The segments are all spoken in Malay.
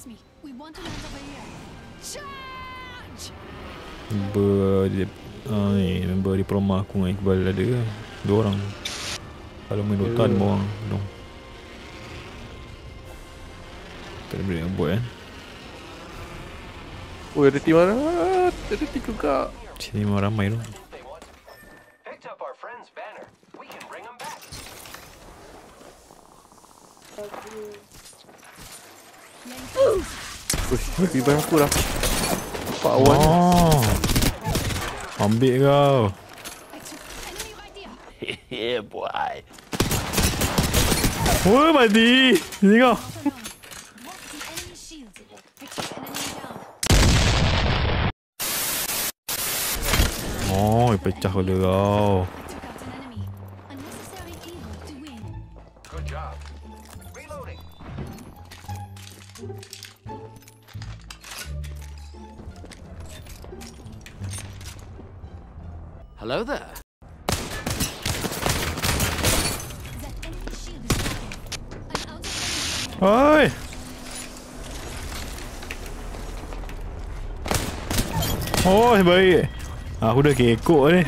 Member diploma aku dengan Iqbal ada ke? 2 orang. Kalau main Nnoutra 5 orang. Tak ada benda nak buat kan. Oh, ada tim mana? Ada tim juga. Sini memang ramai tu. Uish, lebih banyak aku dah. Nampak awan. Ambil kau. Yeah boy. Oh, mati. Sini kau. Oh, pecah kepala kau. Hello there. Oi. Oh, baik. Aku dah kekok ni.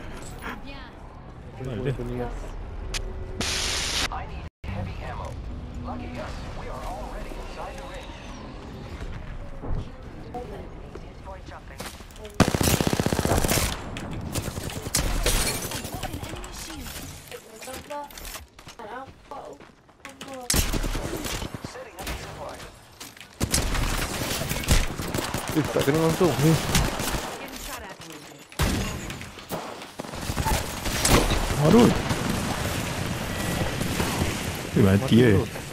Tak kena langsung ni. Aduh. Mati eh.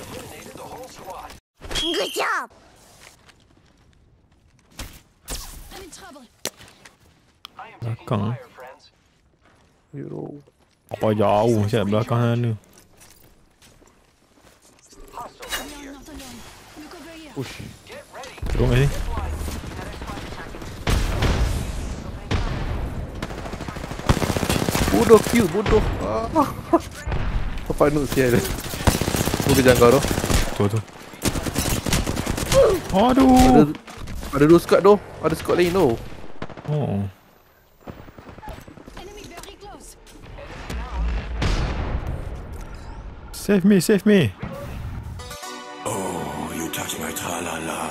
Good job. Belakang. Hero. Apa jauh siap belakang sana. Push. Turun kat sini. Bodoh kill, bodoh. Apa nuk sial. Aku kejar kau tu. Tu. Aduh. Ada 2 squad tu. Ada squad lain tu. Oh. Save me. Oh, you touch my tra-la-la.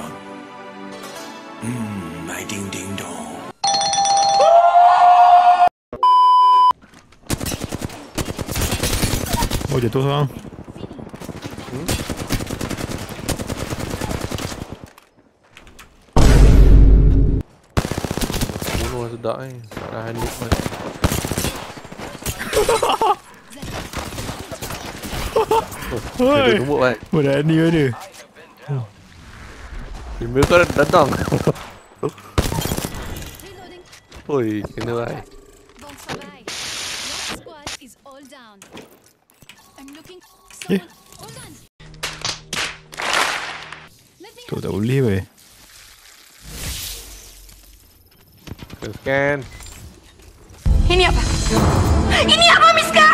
My ding-ding-dong. Oh, jatuh seorang. Bunuh sedap ni. Tak tahan ni. Hoi. Tumbuk kan. Berani ada. Female kau dah datang. Oi, kena kan. Tu tak boleh weh. Scan. Ini apa? Ini apa, Miska?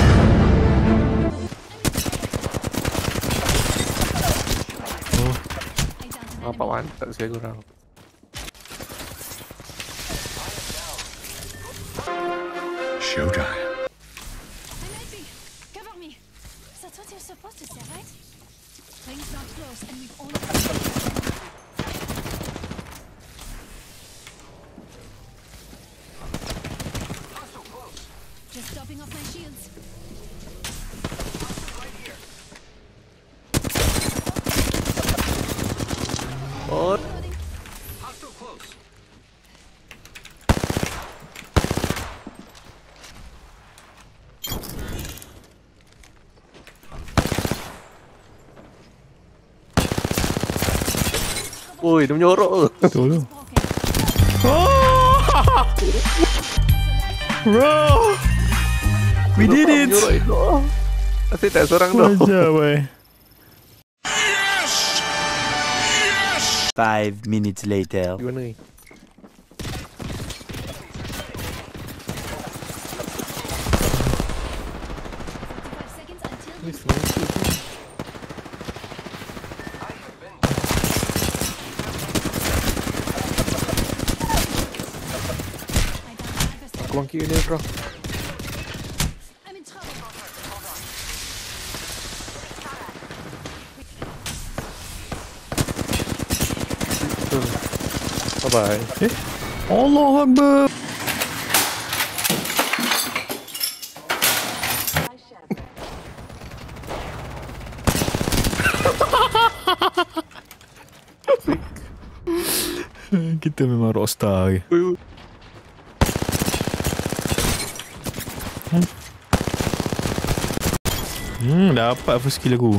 Apa mantap sekali korang. Showtime. Just topping off my shields. Oh. Oi, dia menyorok ke? Betul tu. Oh! Bro! We did it! Asyik tak seorang tu. Wajar boy. 5 minutes later. Di mana ni? peluang kiri ni, bro. I'm in trouble. Bye-bye. Allahu Akbar. Kita memang rockstar ke. Dapat first kill aku.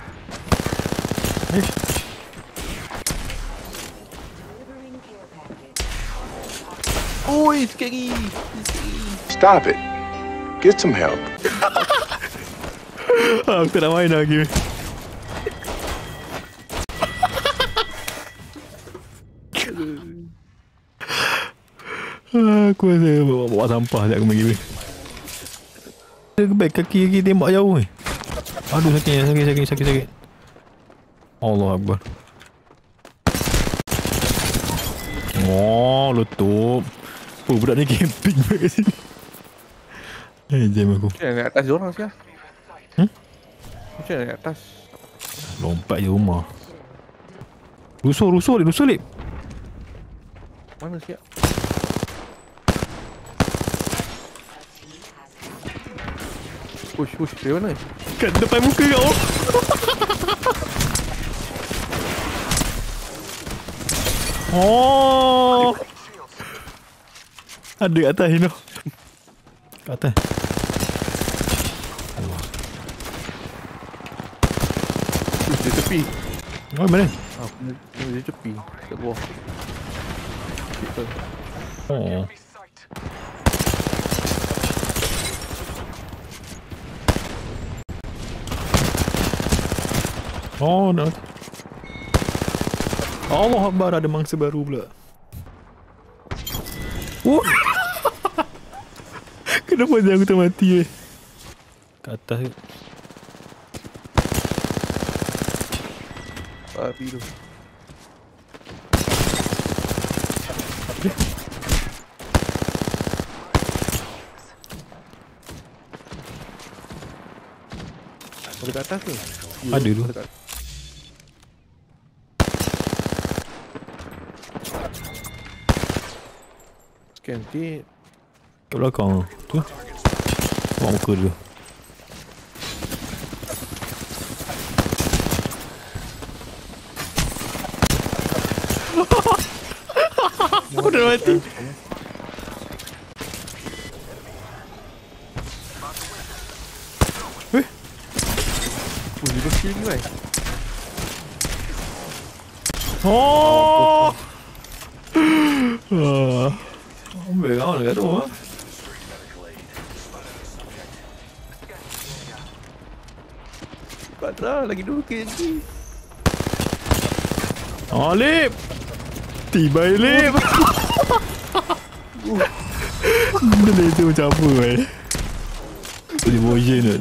Oi, scary. Stop it. Get some help. Aku tak nak main lagi. Aku rasa bawa sampah sekejap aku main game ni. Baik kaki tembak jauh ni. Aduh sakit. Allah Akbar. Oh, letup. Oh, budak ni camping kat sini. Jam aku. Macam naik atas diorang siap. Macam naik atas. Lompat je rumah. Rusuk lip. Mana siap? Push, dari mana? Kat depan muka kau. Oh. Ada kat atas ni. Kat atas. Push di tepi. Oh, mana? Di tepi. Kat bawah. Oh. Oh, no. Allah Akbar, ada mangsa baru pula. Oh. Kenapa dia aku tak mati Kat atas. Babi tu. Ada kat atas tu? Ada tu. Cantik. Kat belakang tu. Buat muka dia. Aku dah mati. Dia skill ni kan. Oh. Ambil kau dekat tu. Padahal lagi 2 kill ni. Oh, Lip. Tiba Lip. Benda itu macam apa Devotion kan.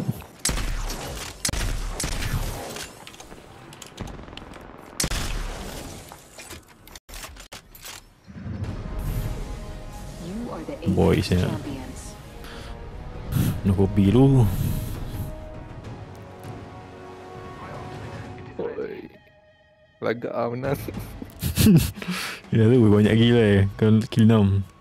Boys ya. Nak kopi dulu. Lagak menang. Ya tu banyak gila kalau kill 6.